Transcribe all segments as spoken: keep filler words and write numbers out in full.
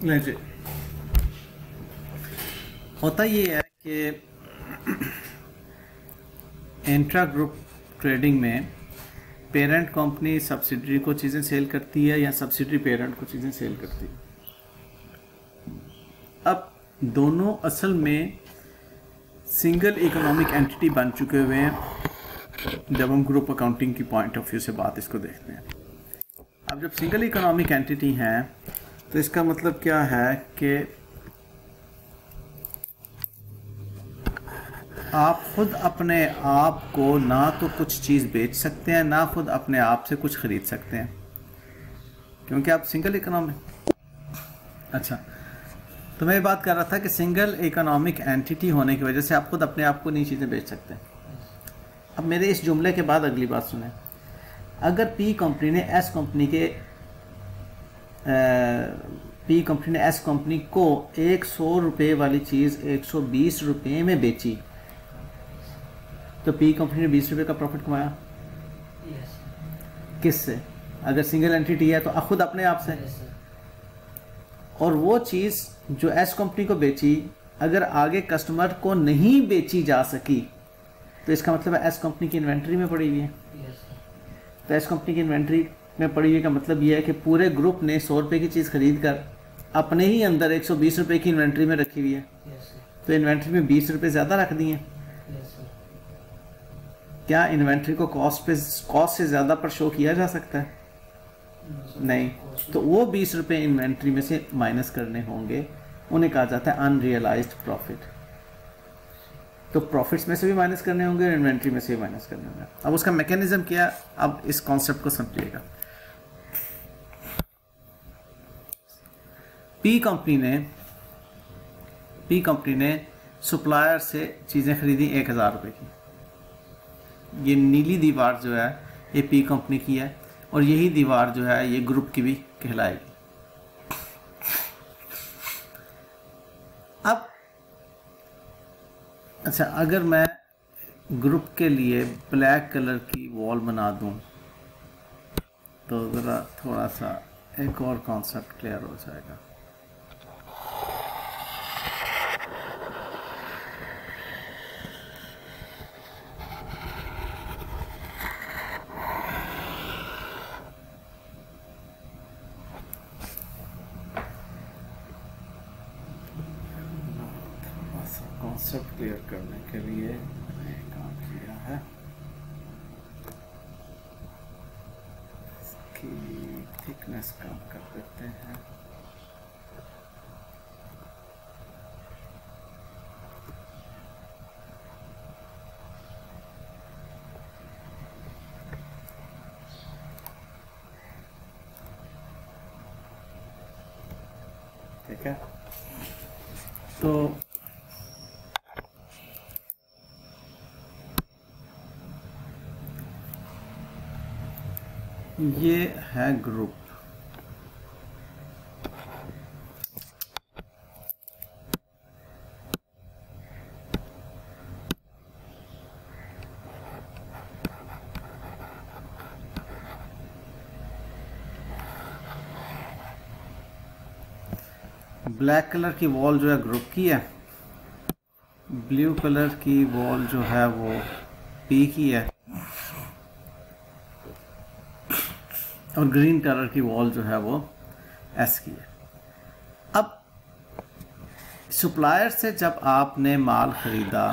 जी होता ये है कि इंट्रा ग्रुप ट्रेडिंग में पेरेंट कंपनी सब्सिडरी को चीज़ें सेल करती है या सब्सिडरी पेरेंट को चीज़ें सेल करती है। अब दोनों असल में सिंगल इकोनॉमिक एंटिटी बन चुके हुए हैं जब हम ग्रुप अकाउंटिंग की पॉइंट ऑफ व्यू से बात इसको देखते हैं। अब जब सिंगल इकोनॉमिक एंटिटी है तो इसका मतलब क्या है कि आप खुद अपने आप को ना तो कुछ चीज़ बेच सकते हैं ना खुद अपने आप से कुछ ख़रीद सकते हैं, क्योंकि आप सिंगल इकोनॉमिक। अच्छा, तो मैं ये बात कर रहा था कि सिंगल इकोनॉमिक एंटिटी होने की वजह से आप खुद अपने आप को नई चीज़ें बेच सकते हैं। अब मेरे इस जुमले के बाद अगली बात सुने। अगर पी कंपनी ने एस कंपनी के पी कंपनी ने एस कंपनी को एक सौ रुपये वाली चीज़ एक सौ बीस रुपये में बेची तो पी कंपनी ने बीस रुपये का प्रॉफिट कमाया। yes. किससे? अगर सिंगल एंटिटी है तो खुद अपने आप से। yes, और वो चीज़ जो एस कंपनी को बेची अगर आगे कस्टमर को नहीं बेची जा सकी तो इसका मतलब है एस कंपनी की इन्वेंट्री में पड़ी हुई है। yes, तो एस कंपनी की इन्वेंट्री में पड़ी हुई का मतलब ये है कि पूरे ग्रुप ने सौ रुपये की चीज़ खरीद कर अपने ही अंदर एक सौ बीस रुपये की इन्वेंट्री में रखी हुई है। yes, तो इन्वेंट्री में बीस रुपये ज़्यादा रख दिए। yes, क्या इन्वेंट्री को कॉस्ट पे कॉस्ट से ज़्यादा पर शो किया जा सकता है? नहीं। तो वो बीस रुपये इन्वेंट्री में से माइनस करने होंगे, उन्हें कहा जाता है अनरियलाइज्ड प्रॉफिट। तो प्रॉफिट्स में से भी माइनस करने होंगे और इन्वेंट्री में से भी माइनस करने होंगे। अब उसका मैकेनिज्म क्या, अब इस कॉन्सेप्ट को समझिएगा। पी कंपनी ने पी कंपनी ने सप्लायर से चीज़ें खरीदी एक हज़ार रुपये की। ये नीली दीवार जो है ये पी कंपनी की है और यही दीवार जो है ये ग्रुप की भी कहलाएगी। अब अच्छा, अगर मैं ग्रुप के लिए ब्लैक कलर की वॉल बना दूं तो ज़रा थोड़ा सा एक और कॉन्सेप्ट क्लियर हो जाएगा। कॉन्सेप्ट क्लियर करने के लिए मैंने काम किया है। इसकी थिकनेस कम कर देते हैं। ठीक है, तो ये है ग्रुप। ब्लैक कलर की वॉल जो है ग्रुप की है, ब्लू कलर की वॉल जो है वो पी की है और ग्रीन कलर की वॉल जो है वो एस की है। अब सप्लायर से जब आपने माल खरीदा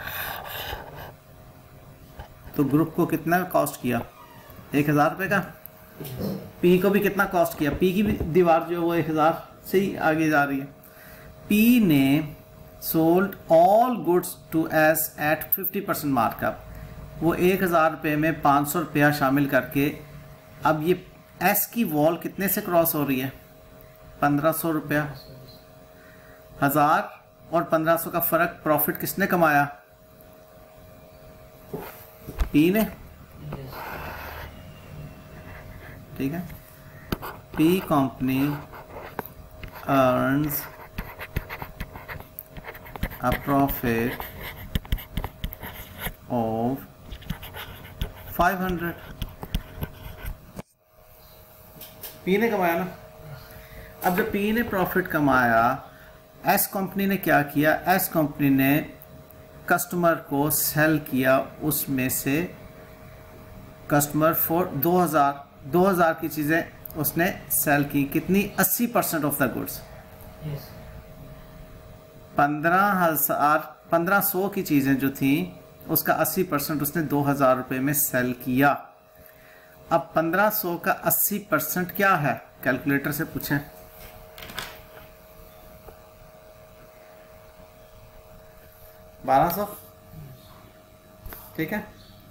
तो ग्रुप को कितना कॉस्ट किया? एक हज़ार रुपये का। पी को भी कितना कॉस्ट किया? पी की भी दीवार जो है वो एक हज़ार से ही आगे जा रही है। पी ने sold all goods to S at fifty percent markup. वो एक हज़ार रुपये में पाँच सौ रुपया शामिल करके, अब ये एस की वॉल कितने से क्रॉस हो रही है? पंद्रह सौ रुपया। हज़ार और पंद्रह सौ का फ़र्क प्रॉफिट किसने कमाया? पी ने। ठीक है, P company earns a profit of five hundred. P ने कमाया ना। अब जब पी ने प्रॉफिट कमाया, एस कंपनी ने क्या किया, एस कंपनी ने कस्टमर को सेल किया, उसमें से कस्टमर फॉर दो हज़ार दो हज़ार की चीज़ें उसने सेल की, कितनी, अस्सी परसेंट ऑफ द गुड्स। पंद्रह हजार पंद्रह सौ की चीज़ें जो थी उसका अस्सी परसेंट उसने दो हज़ार रुपये में सेल किया। अब पंद्रह सौ का अस्सी परसेंट क्या है, कैलकुलेटर से पूछें। बारह सौ, ठीक है।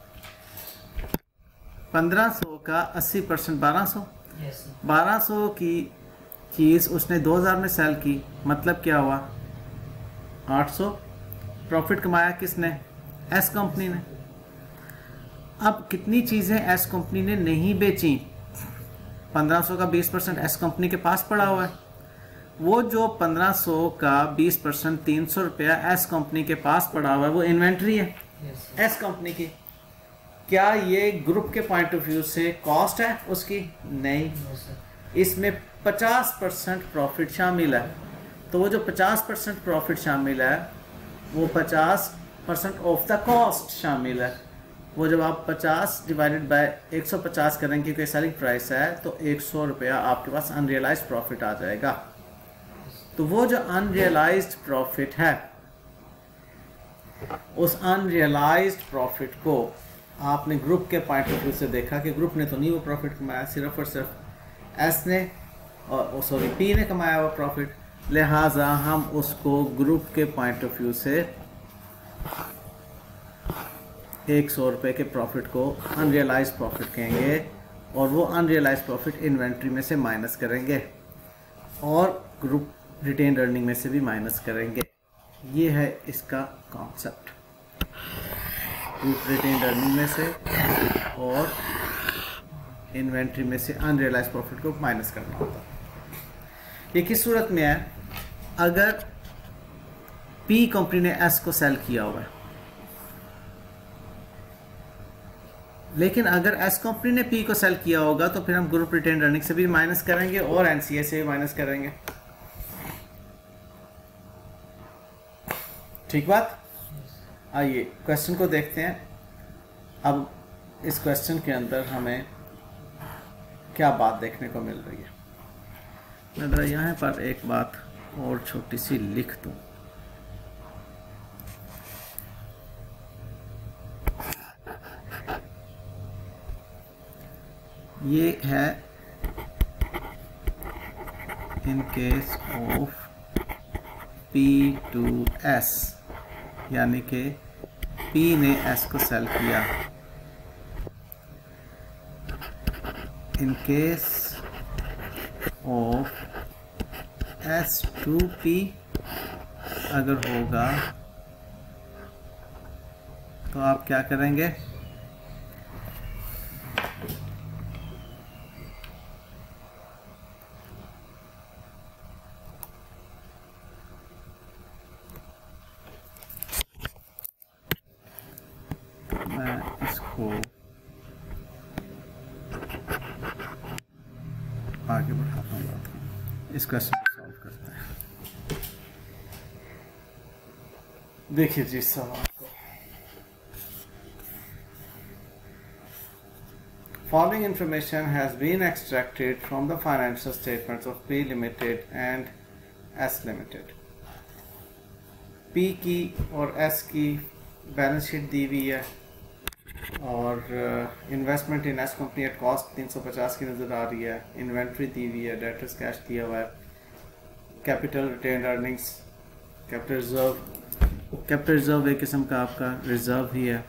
पंद्रह सौ का अस्सी परसेंट बारह सौ, बारह सौ की चीज़ उसने दो हज़ार में सेल की, मतलब क्या हुआ, आठ सौ। प्रॉफिट कमाया किसने, एस कंपनी ने। अब कितनी चीज़ें एस कंपनी ने नहीं बेची, पंद्रह सौ का बीस परसेंट एस कंपनी के पास पड़ा हुआ है। वो जो पंद्रह सौ का बीस परसेंट तीन सौ रुपया एस कंपनी के पास पड़ा हुआ है, वो इन्वेंट्री है एस कंपनी की। क्या ये ग्रुप के पॉइंट ऑफ व्यू से कॉस्ट है उसकी, नहीं, इसमें पचास परसेंट प्रॉफिट शामिल है। तो वो जो पचास परसेंट प्रॉफिट शामिल है वो पचास परसेंट ऑफ द कॉस्ट शामिल है। वो जब आप पचास डिवाइडेड बाय एक सौ पचास करेंगे, क्योंकि सेलिंग प्राइस है, तो एक सौ रुपया आपके पास अनरियलाइज्ड प्रॉफिट आ जाएगा। तो वो जो अनरियलाइज्ड प्रॉफिट है, उस अनरियलाइज्ड प्रॉफिट को आपने ग्रुप के पॉइंट ऑफ व्यू से देखा कि ग्रुप ने तो नहीं वो प्रॉफिट कमाया, सिर्फ और सिर्फ एस ने और सॉरी पी ने कमाया वो प्रॉफिट, लिहाजा हम उसको ग्रुप के पॉइंट ऑफ व्यू से एक सौ रुपये के प्रॉफिट को अनरियलाइज प्रॉफिट कहेंगे, और वो अनरियलाइज प्रॉफिट इन्वेंट्री में से माइनस करेंगे और ग्रुप रिटेन अर्निंग में से भी माइनस करेंगे। ये है इसका कॉन्सेप्ट, ग्रुप रिटेन अर्निंग में से और इन्वेंट्री में से अनरियलाइज प्रॉफिट को माइनस करना होता है। ये किस सूरत में है, अगर पी कंपनी ने एस को सेल किया हुआ है, लेकिन अगर एस कंपनी ने पी को सेल किया होगा तो फिर हम ग्रुप रिटेन अर्निंग से भी माइनस करेंगे और एनसीए से भी माइनस करेंगे। ठीक बात। आइए क्वेश्चन को देखते हैं। अब इस क्वेश्चन के अंदर हमें क्या बात देखने को मिल रही है। मैं जरा यहाँ पर एक बात और छोटी सी लिख दूं। ये है in case of P to S, यानी कि P ने S को सेल किया। In case of S to P अगर होगा तो आप क्या करेंगे, मैं इसको आगे बढ़ाता हूँ, बात को इस क्वेश्चन को सॉल्व करते हैं। देखिए जी सवाल को, following information has been extracted from the financial statements of P Limited and S Limited। P की और S की बैलेंस शीट दी हुई है और investment in S company at cost तीन सौ पचास की नज़र आ रही है। इन्वेंट्री दी हुई है, डेटर्स कैश दिया हुआ है, capital retain earnings, capital reserve, capital reserve एक किस्म का आपका रिजर्व ही है,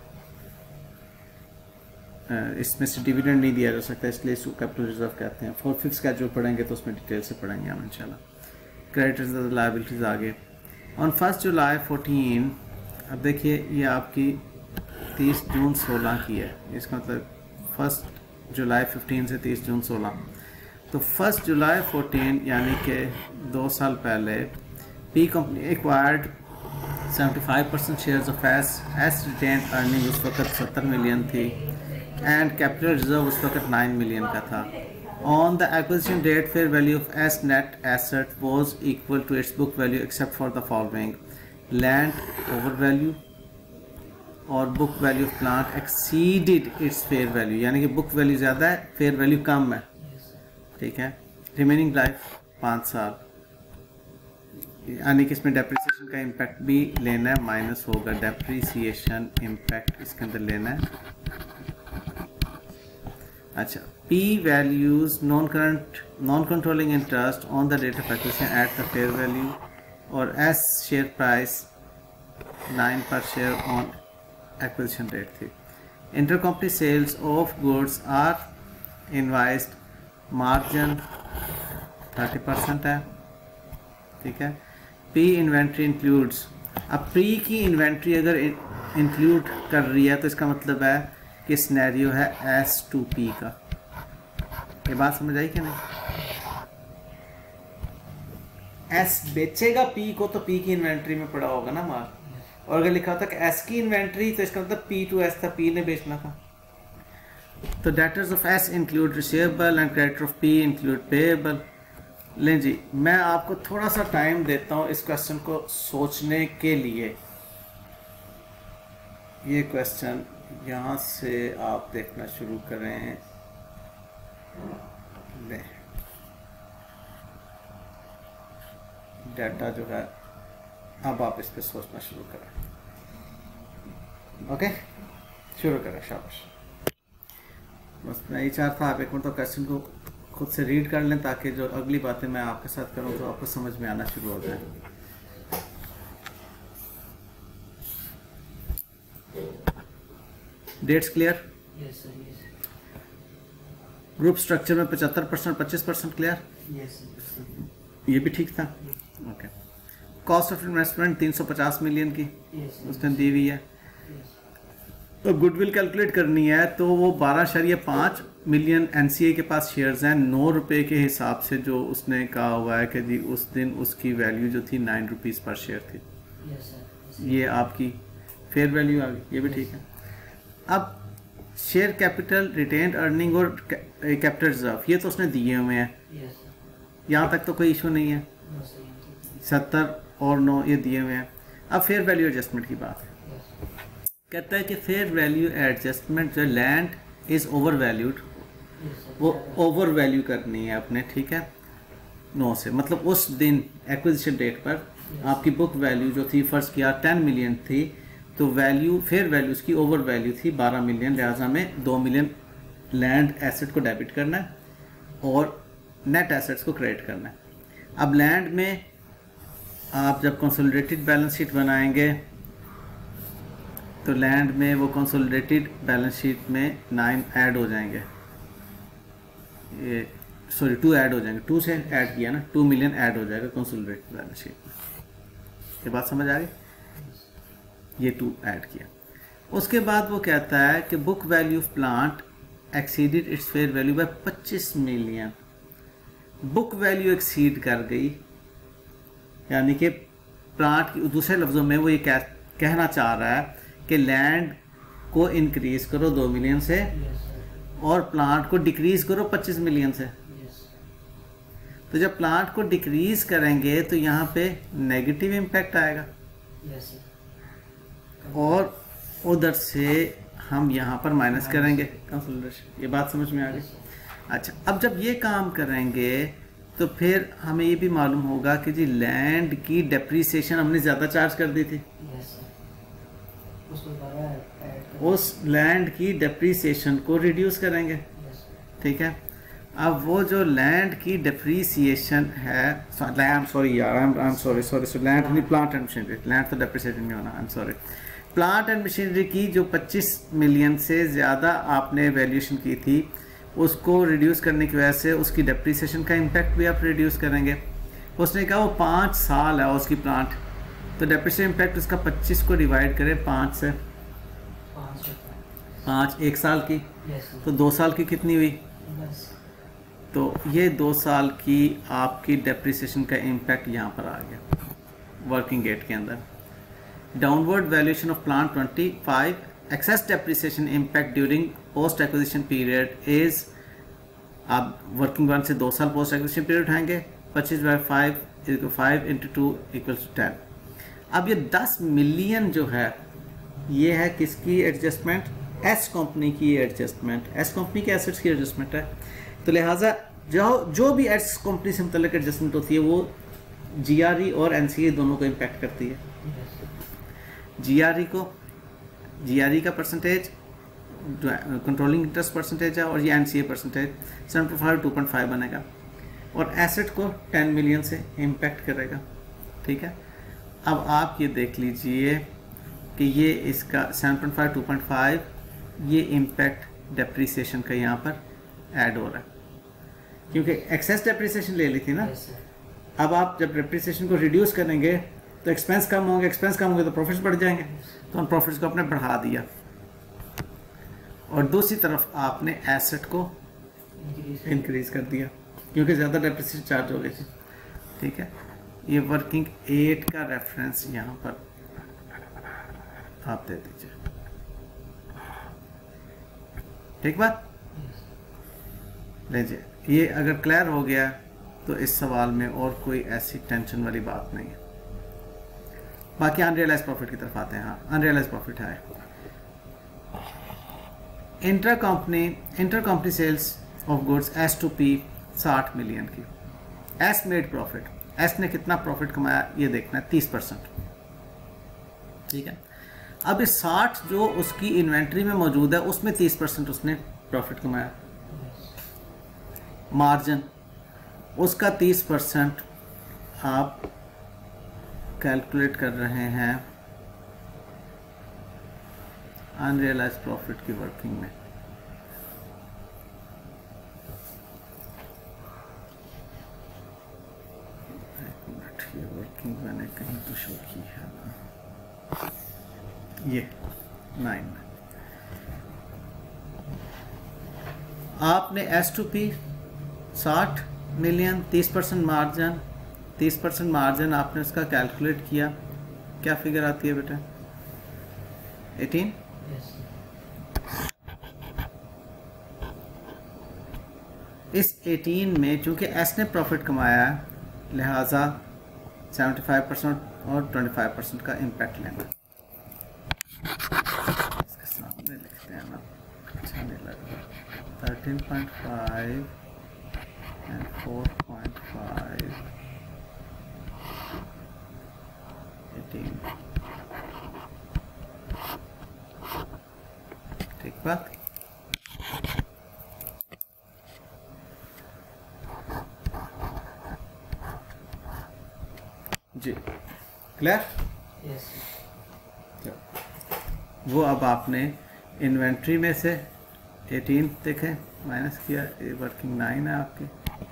इसमें से डिविडेंड नहीं दिया जा सकता इसलिए इसको कैपिटल रिजर्व कहते हैं। फोर फिफ्थ स्केड्यूल पढ़ेंगे तो उसमें डिटेल से पढ़ेंगे हम इंशाल्लाह। क्रेडिटर्स लायबिलिटीज आगे ऑन फर्स्ट जुलाई फोर्टीन। अब देखिए ये आपकी तीस जून सोलह की है, इसका मतलब फर्स्ट जुलाई फिफ्टीन से तीस जून सोलह, तो फर्स्ट जुलाई फोर्टीन यानी कि दो साल पहले P company acquired seventy five percent shares of S. S retain earning उस वक्त सत्तर मिलियन थी एंड कैपिटल रिजर्व उस वक्त नाइन मिलियन का था। On the acquisition date, fair value of S net asset was equal to its book value except for the following: land overvalue और book value of plant exceeded its fair value, यानी कि book value ज़्यादा है, fair value कम है, ठीक है। Remaining life पाँच साल, यानी कि इसमें डेप्रिसिएशन का इम्पैक्ट भी लेना है, माइनस होगा डेप्रिसिएशन इम्पैक्ट इसके अंदर लेना है। अच्छा, P values non current non controlling interest on the date of acquisition at the fair value और S share price nine per share on acquisition date थी। Intercompany sales of goods are invoiced, margin thirty percent है, ठीक है। P inventory includes, अब P की inventory अगर include कर रही है तो इसका मतलब है कि सिनेरियो है S टू P का। ये बात समझ आई कि नहीं? S बेचेगा P को तो P की इन्वेंट्री में पड़ा होगा ना माल, और अगर लिखा होता कि S की इन्वेंट्री तो इसका मतलब P टू S था, P ने बेचना था। तो debtors of S include receivable and creditor of P include payable. लें जी, मैं आपको थोड़ा सा टाइम देता हूँ इस क्वेश्चन को सोचने के लिए। ये क्वेश्चन यहाँ से आप देखना शुरू करें। ले डाटा जो है, अब आप इस पे सोचना शुरू करें। ओके, शुरू करें, शाबाश। बस मैं ये चाहता आप एक मिनट तो क्वेश्चन को खुद से रीड कर लें ताकि जो अगली बातें मैं आपके साथ करूं तो आपको समझ में आना शुरू हो जाए। Doubts clear? Yes sir, yes. Group structure में पचहत्तर परसेंट पच्चीस परसेंट क्लियर? Yes sir. ये भी ठीक था? ओके। कॉस्ट ऑफ इन्वेस्टमेंट तीन सौ पचास मिलियन की उसने दी हुई है। तो गुडविल कैलकुलेट करनी है तो वो बारह शरिया पाँच मिलियन एनसीए के पास शेयर्स हैं, नौ रुपये के हिसाब से जो उसने कहा हुआ है कि जी उस दिन उसकी वैल्यू जो थी नाइन रुपीज़ पर शेयर थी। Yes sir. ये आपकी फेयर वैल्यू आ गई, ये भी ठीक है। अब शेयर कैपिटल, रिटेन्ड अर्निंग और कैपिटल रिजर्व ये तो उसने दिए हुए हैं, यस सर। यहाँ तक तो कोई इशू नहीं है। No sir. सत्तर और नौ ये दिए हुए हैं। अब फेयर वैल्यू एडजस्टमेंट की बात है। कहता है कि फेयर वैल्यू एडजस्टमेंट जो लैंड इज़ ओवर वैल्यूड, वो ओवर वैल्यू करनी है अपने, ठीक है, नौ से, मतलब उस दिन एक्विजिशन डेट पर आपकी बुक वैल्यू जो थी फर्ज किया टेन मिलियन थी, तो वैल्यू फेयर वैल्यू उसकी ओवर वैल्यू थी बारह मिलियन, लिहाजा में दो मिलियन लैंड एसेट को डेबिट करना है और नेट एसेट्स को क्रेडिट करना है। अब लैंड में आप जब कंसोलिडेटेड बैलेंस शीट बनाएंगे तो लैंड में वो कंसोलिडेटेड बैलेंस शीट में नाइन ऐड हो जाएंगे, ये सॉरी टू ऐड हो जाएंगे, टू से ऐड किया ना, टू मिलियन ऐड हो जाएगा कंसोलिडेटेड बैलेंस शीट में। ये बात समझ आ गई? ये टू ऐड किया। उसके बाद वो कहता है कि book value of plant exceeded its fair value by पच्चीस मिलियन। बुक वैल्यू एक्सीड कर गई, यानी कि प्लांट की, दूसरे लफ्ज़ों में वो ये कह, कहना चाह रहा है कि लैंड को इंक्रीज करो दो मिलियन से और प्लांट को डिक्रीज करो पच्चीस मिलियन से। तो जब प्लांट को डिक्रीज करेंगे तो यहाँ पे नेगेटिव इम्पैक्ट आएगा और उधर से हम यहाँ पर माइनस करेंगे कंसोलिडेशन। ये बात समझ में आ गई? अच्छा, अब जब ये काम करेंगे तो फिर हमें ये भी मालूम होगा कि जी लैंड की डेप्रीसिएशन हमने ज़्यादा चार्ज कर दी थी, उस लैंड की डेप्रीसिएशन को रिड्यूस करेंगे, ठीक है। अब वो जो लैंड की डेप्रीसिएशन है, आई एम सॉरी यार, I am sorry sorry sorry land नहीं, प्लांट एंड मशीनरी, लैंड तो डेप्रीसिएशन नहीं होना, I am sorry. Plant and machinery की जो पच्चीस मिलियन से ज़्यादा आपने वैल्यूएशन की थी उसको रिड्यूस करने की वजह से उसकी डेप्रीसिएशन का इम्पैक्ट भी आप रिड्यूस करेंगे। उसने कहा वो पाँच साल है उसकी प्लांट, तो डेप्रीसिएशन इम्पैक्ट उसका पच्चीस को डिवाइड करें पाँच से, पाँच एक साल की, तो दो साल की कितनी हुई? तो ये दो साल की आपकी डेप्रीसिएशन का इम्पैक्ट यहाँ पर आ गया वर्किंग डेट के अंदर। Downward valuation of plant twenty five, excess depreciation impact during post acquisition period is आप वर्किंग वन से दो साल पोस्ट एक्विजिशन पीरियड उठाएंगे, पच्चीस by five five into two equals to ten. अब ये दस मिलियन जो है ये है किसकी एडजस्टमेंट, एस कंपनी की एडजस्टमेंट, एस कंपनी के एसेट्स की एडजस्टमेंट है। तो लिहाजा जो जो भी एस कंपनी से मुतल्लिक एडजस्टमेंट होती है वो जीआरई और एनसीए दोनों को इम्पेक्ट करती है। जीआरई को जीआरई का परसेंटेज कंट्रोलिंग इंटरेस्ट परसेंटेज है और ये NCA percentage seven point five two point five बनेगा और एसेट को टेन मिलियन से इम्पेक्ट करेगा। ठीक है, अब आप ये देख लीजिए कि ये इसका seven point five two point five ये इम्पैक्ट डेप्रीसिएशन का यहाँ पर ऐड हो रहा है क्योंकि एक्सेस डेप्रीसिएशन ले ली थी ना। Yes, sir. अब आप जब डेप्रीसिएशन को रिड्यूस करेंगे तो एक्सपेंस कम होंगे, एक्सपेंस कम होंगे तो प्रॉफिट्स बढ़ जाएंगे, तो हम प्रॉफिट्स को आपने बढ़ा दिया और दूसरी तरफ आपने एसेट को Increase. इंक्रीज कर दिया क्योंकि ज़्यादा डेप्रीसिएशन चार्ज हो गई थी। ठीक है, ये वर्किंग एट का रेफरेंस यहाँ पर आप दे दीजिए। ठीक बात, लीजिए ये अगर क्लियर हो गया तो इस सवाल में और कोई ऐसी टेंशन वाली बात नहीं है। बाकी अनरियलाइज प्रॉफिट की तरफ आते हैं। हाँ, अनरियलाइज प्रॉफिट है inter company inter company sales of goods S to P साठ मिलियन की। एस मेड प्रॉफिट, एस ने कितना प्रॉफिट कमाया ये देखना है, तीस परसेंट। ठीक है, अब इस साठ जो उसकी इन्वेंट्री में मौजूद है उसमें तीस परसेंट उसने प्रॉफिट कमाया। मार्जिन उसका तीस परसेंट आप कैलकुलेट कर रहे हैं अनरियलाइज प्रॉफिट की वर्किंग में। एक मिनट, ये वर्किंग मैंने कहीं तो शो की है ना, ये नाइन में आपने एस टू पी साठ मिलियन, तीस परसेंट मार्जिन, तीस परसेंट मार्जिन आपने उसका कैलकुलेट किया, क्या फिगर आती है बेटा, एटीन। Yes, sir. इस एटीन में चूंकि एस ने प्रॉफिट कमाया है लिहाजा सेवेंटी फाइव परसेंट और ट्वेंटी फाइव परसेंट का इम्पैक्ट लेना। इसके सामने लिखते हैं ना, अच्छा नहीं लग रहा। Thirteen point five and four point five eighteen. ठीक बात, जी क्लियर। Yes, sir. वो अब आपने इन्वेंट्री में से एटीन देखें माइनस किया, ये वर्किंग नाइन है आपकी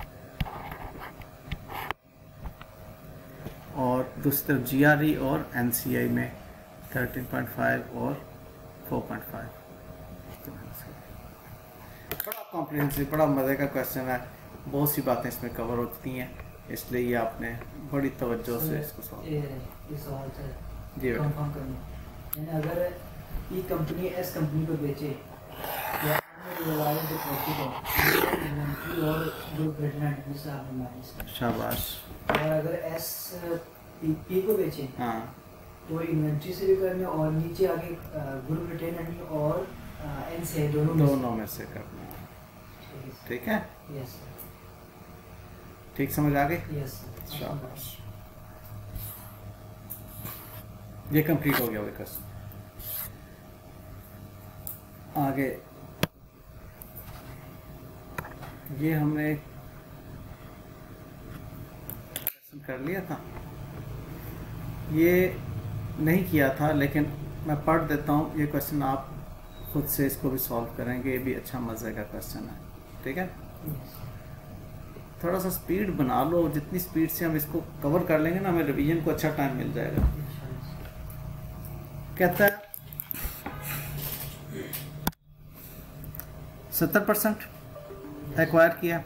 और दूसरी तरफ जीआरई और एनसीआई में थर्टीन पॉइंट फाइव और फोर पॉइंट फाइव। बड़ा कॉम्प्रिहेंसिव, बड़ा मज़े का क्वेश्चन है, बहुत सी बातें इसमें कवर होती हैं, इसलिए ये आपने बड़ी तवज्जो से इसको सॉल्व ये ये सवाल था जी बेटा। कंफर्म करना, यानी अगर ये कंपनी एस कंपनी को बेचे या रियलाइज द प्रॉफिट है इन्वेंट्री और जो प्रेजेंट में से आपने माइनस कर, शाबाश। और अगर एस पी पी को बेचे हाँ, तो इन्वेंट्री से भी करने और नीचे आगे ग्रुप रिटेन अर्निंग और एन से दोनों में से। दोनों में से करना है। ठीक है, यस ठीक समझ आ गई, यस शाबाश। ये कंप्लीट हो गया विकास। आगे ये हमने कर लिया था, ये नहीं किया था लेकिन मैं पढ़ देता हूँ ये क्वेश्चन, आप खुद से इसको भी सॉल्व करेंगे, ये भी अच्छा मज़े का क्वेश्चन है। ठीक है, थोड़ा सा स्पीड बना लो, जितनी स्पीड से हम इसको कवर कर लेंगे ना हमें रिवीजन को अच्छा टाइम मिल जाएगा। कहता है सत्तर परसेंट एक्वायर किया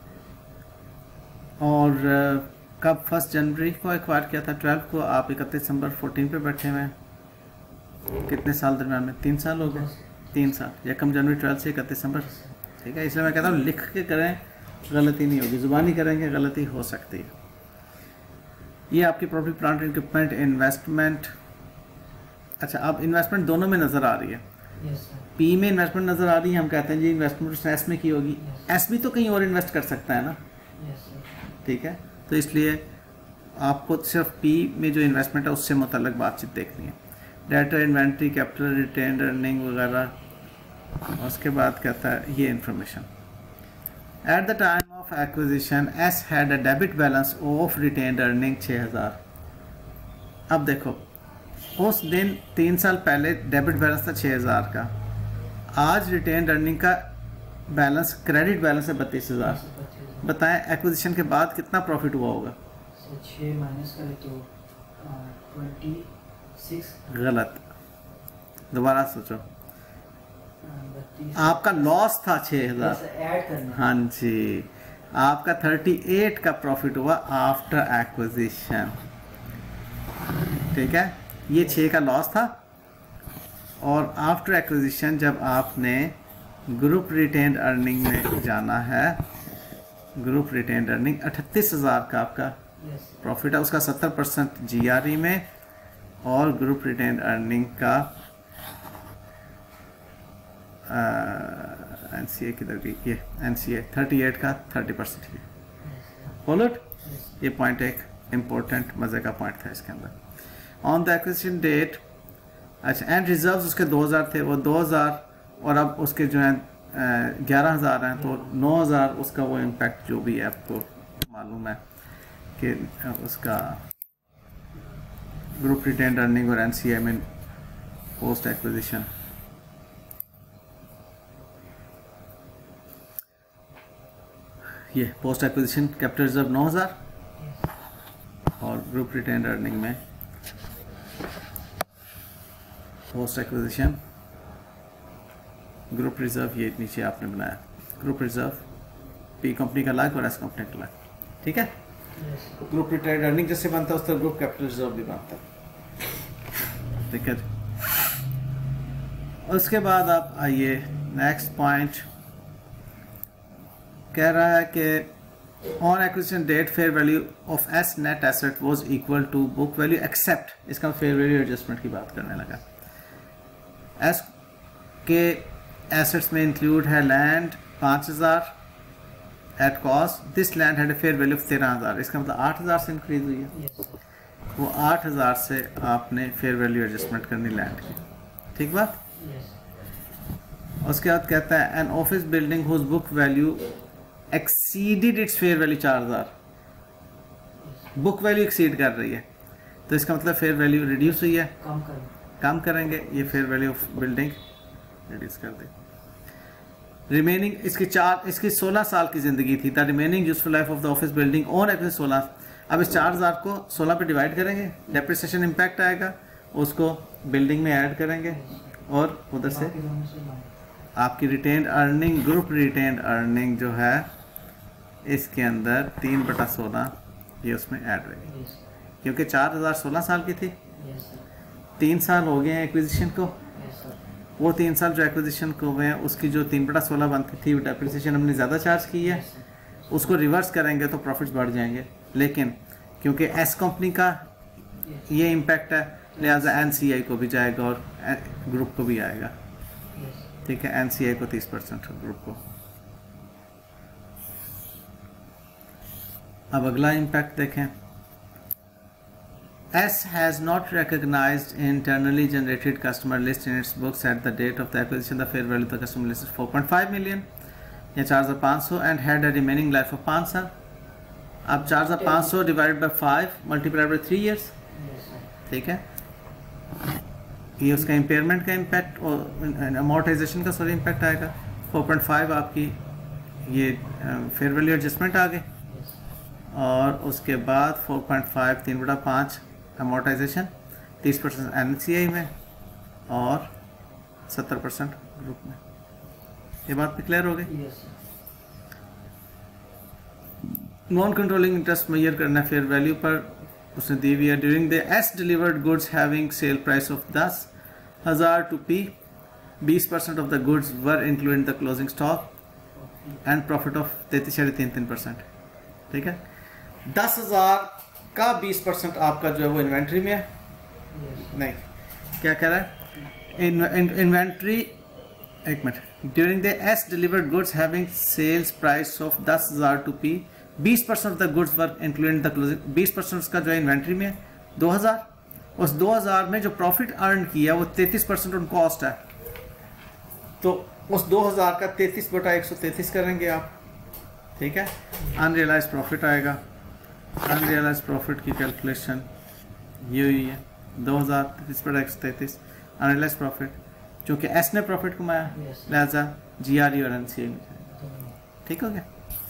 और कब फर्स्ट जनवरी को एक्वायर किया था, ट्वेल्व को, आप इकतीस दिसंबर फोर्टीन पे बैठे हुए हैं, कितने साल दरम्यान में, तीन साल हो गए, तीन साल, यकम जनवरी ट्वेल्व से इकतीस दिसंबर ठीक है, इसलिए मैं कहता हूँ लिख के करें, गलती नहीं होगी, ज़ुबानी करेंगे गलती हो सकती है। ये आपकी प्रॉपर्टी प्लांट इक्विपमेंट इन्वेस्टमेंट। अच्छा, अब इन्वेस्टमेंट दोनों में नज़र आ रही है। Yes sir. पी में इन्वेस्टमेंट नज़र आ रही है, हम कहते हैं जी इन्वेस्टमेंट उसने एस में की होगी। एस भी तो कहीं और इन्वेस्ट कर सकता है ना। Yes sir. ठीक है, तो इसलिए आपको सिर्फ पी में जो इन्वेस्टमेंट है उससे मुतल्लिक बातचीत देखनी है। Data, inventory, capital, retained earning वगैरह। उसके बाद कहता है ये information. At the time of acquisition S had a debit balance of retained earning छः हज़ार। अब देखो, उस दिन तीन साल पहले डेबिट बैलेंस था छः हज़ार का, आज रिटेन्ड अर्निंग का बैलेंस, क्रेडिट बैलेंस है बत्तीस हज़ार। बताएं एक्विजिशन के बाद कितना प्रॉफिट हुआ होगा? छः माइनस करें तो ट्वेंटी सिक्स। गलत, दोबारा सोचो। बत्तीस। आपका लॉस था छः हज़ार, ऐड करना। हाँ जी, आपका थर्टी एट का प्रॉफिट हुआ आफ्टर एक्विजिशन। ठीक है, ये छः का लॉस था, और आफ्टर एक्विजिशन जब आपने ग्रुप रिटेन्ड अर्निंग में जाना है, ग्रुप रिटेन्ड अर्निंग अठतीस हज़ार का आपका प्रॉफिट है, उसका सत्तर परसेंट जी आर ई में, और ग्रुप रिटेन्ड अर्निंग का एन सी ए किधर गई, ये N C A thirty eight का थर्टी परसेंट। फॉलोड, ये पॉइंट एक इम्पोर्टेंट मज़े का पॉइंट था इसके अंदर। ऑन द एक्विजिशन डेट, अच्छा, एंड रिजर्व्स उसके दो हज़ार थे, वो दो हज़ार और अब उसके जो है ग्यारह हज़ार हैं, तो नौ हज़ार उसका वो इम्पैक्ट जो भी है आपको मालूम है कि उसका ग्रुप रिटेन्ड अर्निंग और एन सी आई में पोस्ट एक्विजिशन। ये पोस्ट एक्विजिशन कैपिटल रिजर्व नौ हज़ार और ग्रुप रिटेन्ड अर्निंग में पोस्ट एक्विजिशन ग्रुप रिजर्व, ये नीचे आपने बनाया ग्रुप रिजर्व, पी कंपनी का अलग और एस कंपनी का अलग। ठीक है, ग्रुप रिटेन्ड अर्निंग जैसे बनता है उस तरह ग्रुप कैपिटल रिजर्व भी बनता है। ठीक है, उसके बाद आप आइए नेक्स्ट पॉइंट, कह रहा है कि on acquisition date fair value of S net asset was equal to book value except, इसका फेयर वैल्यू एडजस्टमेंट की बात करने लगा। एस के एसेट्स में इंक्लूड है लैंड पाँच हज़ार at cost, this land had a fair value of तेरह हज़ार, इसका मतलब आठ हज़ार से इंक्रीज हुई है। yes. वो आठ हज़ार से आपने फेयर वैल्यू एडजस्टमेंट करनी लैंड की। ठीक बात। yes. उसके बाद कहता है an office building whose book value exceeded its fair value चार हज़ार, बुक वैल्यू एक्सीड कर रही है, तो इसका मतलब फेयर वैल्यू रिड्यूस हुई है, कम करें कम करेंगे, ये fair value of building reduce कर दे। रिमेनिंग इसकी चार इसकी सोलह साल की ज़िंदगी थी, the remaining useful life of the office building on acquisition सोलह। अब इस चार हज़ार को सोलह पे डिवाइड करेंगे, डेप्रिसिएशन इम्पैक्ट आएगा, उसको बिल्डिंग में ऐड करेंगे, और उधर से आपकी retained earning, group retained earning जो है इसके अंदर तीन बटा सोलह ये उसमें ऐड होगी, क्योंकि चार हज़ार सोलह साल की थी, तीन साल हो गए हैं एक्विजिशन को, वो तीन साल जो एक्विजिशन को हुए हैं उसकी जो तीन बटा सोलह बनती थी वो डेप्रिसिएशन हमने ज़्यादा चार्ज की है, उसको रिवर्स करेंगे तो प्रॉफिट्स बढ़ जाएंगे, लेकिन क्योंकि एस कंपनी का ये इम्पैक्ट है लिहाजा एन सी आई को भी जाएगा और ग्रुप को भी आएगा। ठीक है, एन सी आई को तीस परसेंट, ग्रुप को। अब अगला इम्पैक्ट देखें, S has not recognized internally generated customer list in its books at the date of the acquisition. The fair value of the customer list is four point five million या चार हज़ार पाँच सौ and had a remaining life of पाँच साल। अब चार हज़ार पाँच सौ divided by five multiplied by three years। ठीक है, ये उसका impairment का impact और amortization का सॉरी impact आएगा। four point five आपकी ये fair value adjustment आ गई, और उसके बाद four point five तीन बटा पाँच अमोर्टाइजेशन, तीस परसेंट एन सी आई में और सत्तर परसेंट ग्रुप में। ये बात भी क्लियर हो गई। नॉन कंट्रोलिंग इंटरेस्ट मेजर करना फेयर वैल्यू पर उसने दी हुई है। During the S delivered goods having sale price of दस हज़ार टू पी, बीस percent of the goods were including the closing stock and profit of तैतीस साढ़े तीन तीन परसेंट। ठीक है, दस हज़ार का बीस परसेंट आपका जो है वो इन्वेंट्री में है। नहीं, क्या कह रहा है, इन्वेंट्री, एक minute, during the S delivered goods having sales price of दस हज़ार टू पी, बीस percent of the goods work including the closing, बीस परसेंट उसका जो है इन्वेंट्री में है दो हज़ार, उस दो हज़ार में जो प्रॉफिट अर्न किया वो तैतीस परसेंट उन कॉस्ट है, तो उस दो हज़ार का तैतीस बटा एक सौ तैतीस करेंगे आप। ठीक है, अनरियलाइज प्रॉफिट आएगा, अनरियलाइज प्रॉफिट की कैलकुलेशन ये हुई है दो हज़ार तैतीस बटा एक सौ तैतीस अनरियलाइज प्रॉफिट, चूँकि एस ने प्रॉफिट कमाया लिहाजा जी आर ई और एन सी ए में जाएगा। ठीक हो गया।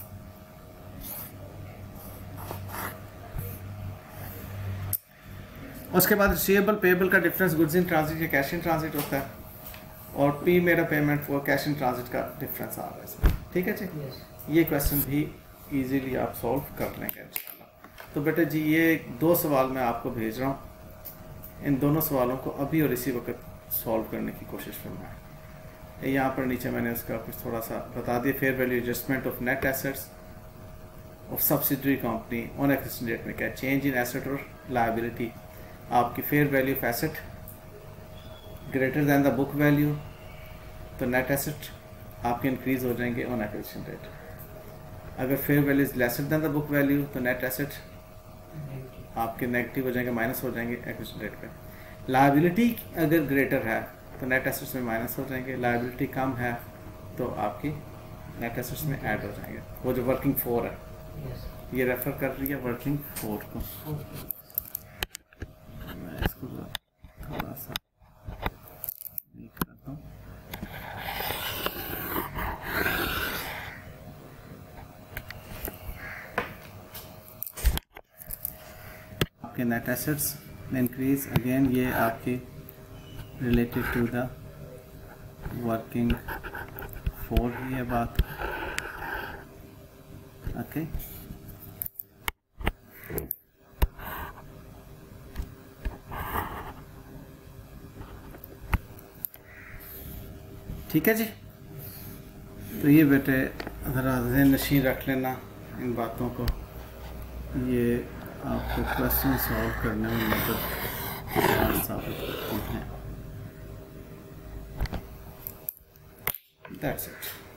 उसके बाद रिसीवेबल पेबल का डिफरेंस गुड्स इन ट्रांजिट या कैश इन ट्रांजिट होता है, और पी मेरा payment for cash in transit का डिफरेंस आ रहा है इसमें। ठीक है जी, ये क्वेश्चन भी इजीली आप सॉल्व कर लेंगे इंशाल्लाह। तो बेटे जी ये दो सवाल मैं आपको भेज रहा हूँ, इन दोनों सवालों को अभी और इसी वक्त सॉल्व करने की कोशिश करना है। यहाँ पर नीचे मैंने उसका कुछ थोड़ा सा बता दिया, fair value adjustment of net assets of subsidiary company on exchange date में क्या है, चेंज इन एसेट और लायबिलिटी, आपकी fair value of asset greater than the book value, तो नेट एसेट आपके इंक्रीज हो जाएंगे ऑन एक्विजिशन डेट। अगर fair value is lesser than the book value तो नेट एसेट आपके नेगेटिव हो जाएंगे, माइनस हो जाएंगे एक्विजिशन डेट पे। लायबिलिटी अगर ग्रेटर है तो नेट एसेट्स में माइनस हो जाएंगे, लायबिलिटी कम है तो आपकी नेट एसेट्स में ऐड हो जाएंगे। वो जो वर्किंग फोर है ये रेफर कर रही है वर्किंग फोर को, मैं इसको थोड़ा सा करता हूँ। आपके नेट एसेट्स में इंक्रीज, अगेन ये आपकी related to the working four ही है बात। ओके, ठीक है जी। तो ये बेटे ज़रा ज़हन नशीन रख लेना इन बातों को, ये आपको क्वेश्चन सॉल्व करने में मदद साबित करती हैं। That's it.